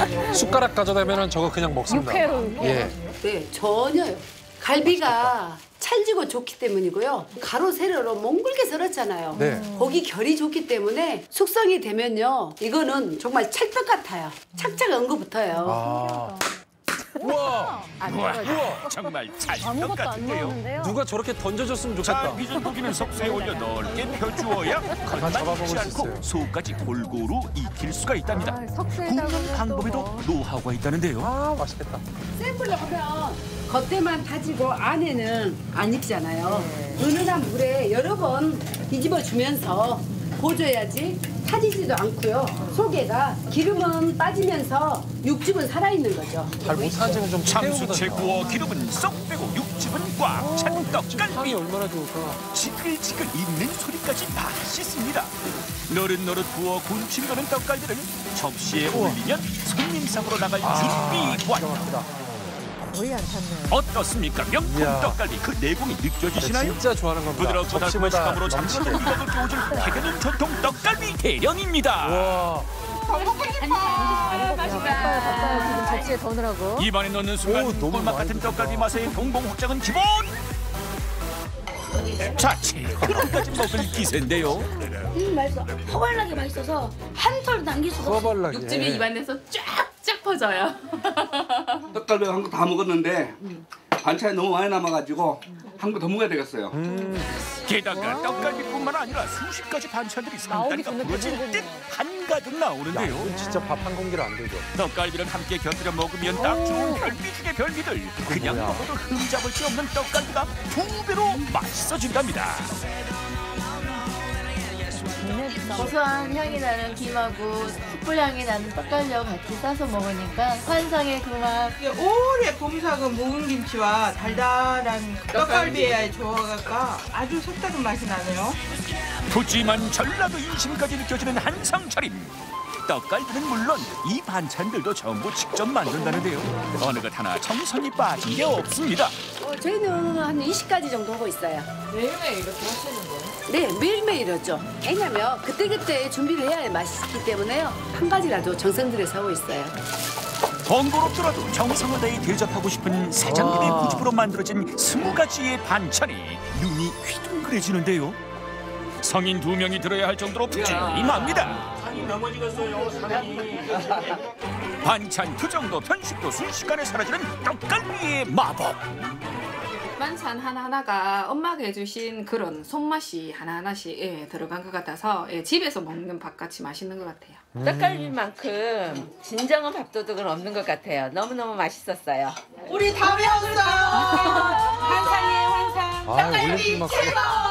숟가락 가져다면은 저거 그냥 먹습니다. 육회로. 예. 네, 전혀요. 갈비가 찰지고 좋기 때문이고요. 가로 세로로 몽글게 썰었잖아요. 네. 고기 결이 좋기 때문에 숙성이 되면요. 이거는 정말 찰떡 같아요. 착착 엉거붙어요. 아. 우와. 우와, 정말 찰떡 아무것도 안 같은데요. 넣었는데요. 누가 저렇게 던져줬으면 자, 좋겠다. 빚은 고기는 석쇠에 올려 넓게 펴주어야 겉만 잡아먹을 익지 수 않고 있어요. 속까지 골고루 익힐 수가 있답니다. 아, 석쇠에다가 굽는 또 방법에도 뭐. 노하우가 있다는데요. 아, 맛있겠다. 샘플로 하면 겉에만 타지고 안에는 안 익잖아요. 은은한 물에 여러 번 뒤집어 주면서 고줘야지 타지지도 않고요. 속에가 기름은 빠지면서 육즙은 살아있는 거죠. 잘 못하는 지는 좀 참수채 태우거든요. 구워 기름은 쏙 빼고 육즙은 꽉 찬 향이 떡갈비. 얼마나 좋을까. 지글지글 익는 소리까지 맛있습니다. 노릇노릇 구워 군침 도는 떡갈비를 접시에 올리면 손님상으로 나갈 준비 완료. 거의 안 탔네요. 어떻습니까? 명품 이야. 떡갈비 그 내공이 느껴지시나요? 진짜 좋아하는 겁니다. 부드럽고 달콤한 접시보다 식감으로 잠시만 넘치게. 미각을 깨워줄 태견인 전통 떡갈비 대령입니다. 와. 바빠요. 지금 접시에 더느라고. 입안에 넣는 순간 오, 너무 꿀맛 많이 같은 드신다. 떡갈비 맛의 동봉 확장은 기본! 자치 그런까지 먹을 기세인데요. 맛있어. 허벌나게 맛있어서 한 톨 남길 수가 없어. 서발나게. 육즙이 입안에서 쫙쫙 퍼져요. 떡갈비 한 거 다 먹었는데 반찬이 너무 많이 남아가지고 한 거 더 먹어야 되겠어요. 게다가 떡갈비뿐만 아니라 수십 가지 반찬들이 나오기 상단과 전에 부러질 배부르겠네. 듯 한가득 나오는데요. 이건 진짜 밥 한 공기로 안 되죠. 떡갈비를 함께 곁들여 먹으면 딱 좋은 별미 중의 별미들. 그냥 뭐야? 먹어도 흠잡을 수 없는 떡갈비가 두 배로 맛있어진답니다. 고소한 향이 나는 김하고 숯불 향이 나는 떡갈비와 같이 싸서 먹으니까 환상의 그 맛. 이게 오래 봄사과 묵은 김치와 달달한 떡갈비의 조화가 아주 색다른 맛이 나네요. 푸짐한 전라도 인심까지 느껴지는 한상 차림. 떡갈비는 물론 이 반찬들도 전부 직접 만든다는데요. 어느 것 하나 정성이 빠진 게 없습니다. 저희는 한 20가지 정도 하고 있어요. 매일매일 이렇게 하시는 거예요? 네, 매일매일 하죠. 왜냐면 그때그때 준비를 해야 맛있기 때문에요. 한 가지라도 정성 들여서 하고 있어요. 번거롭더라도 정성을 다해 대접하고 싶은 사장님의 와. 고집으로 만들어진 20가지의 반찬이 눈이 휘둥그레지는데요. 성인 2명이 들어야 할 정도로 푸짐합니다. 반찬 투정도 편식도 순식간에 사라지는 떡갈비의 마법. 반찬 하나하나가 엄마가 해주신 그런 손맛이 하나하나씩 들어간 것 같아서 집에서 먹는 밥같이 맛있는 것 같아요. 떡갈비만큼 진정한 밥도둑은 없는 것 같아요. 너무너무 맛있었어요. 우리 다 배웠어요. 환상이에요, 환상. 아, 올림픽 막.